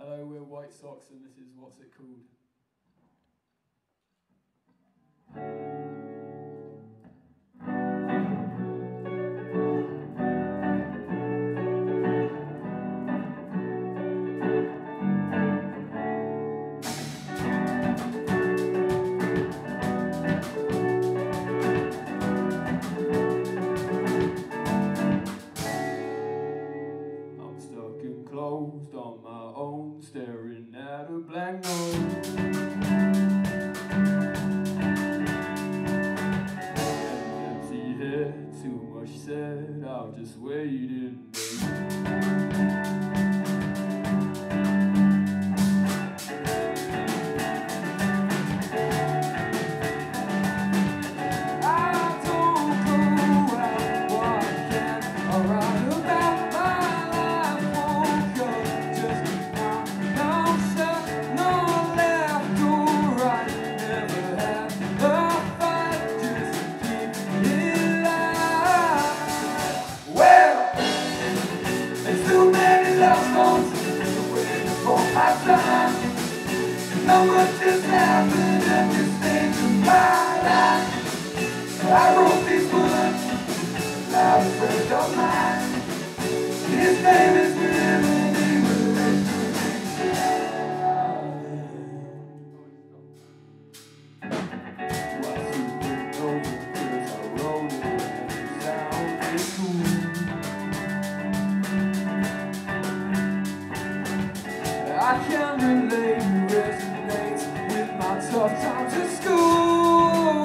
Hello, we're White Sox and this is What's It Called? Closed on my own, staring at a blank nose. Empty head, too much said, I'll just wait in Not much has happened at this stage of my life. I wrote these words, loud a friend of mine. His name is Living Why supernova? 'Cause I wrote it and it sounded cool. I can relate. Tough times at school.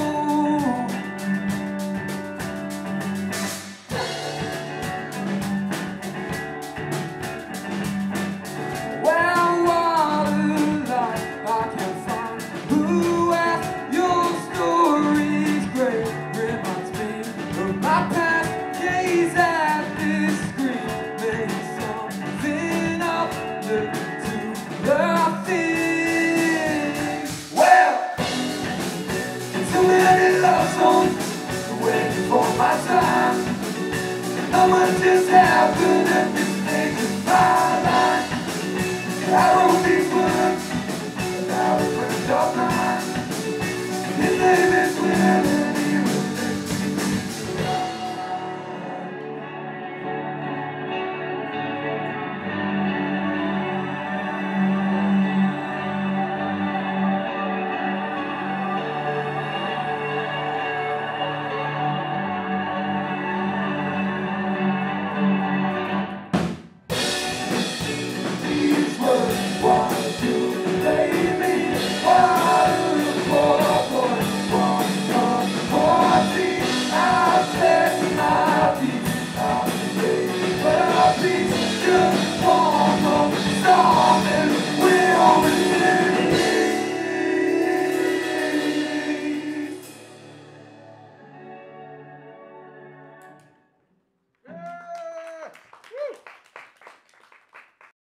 Well, what a life I can find. Who asked your story's great? Reminds me of my past days at this screen. Maybe something up to the thing. Too many love songs, waiting for my time. Not much has happened.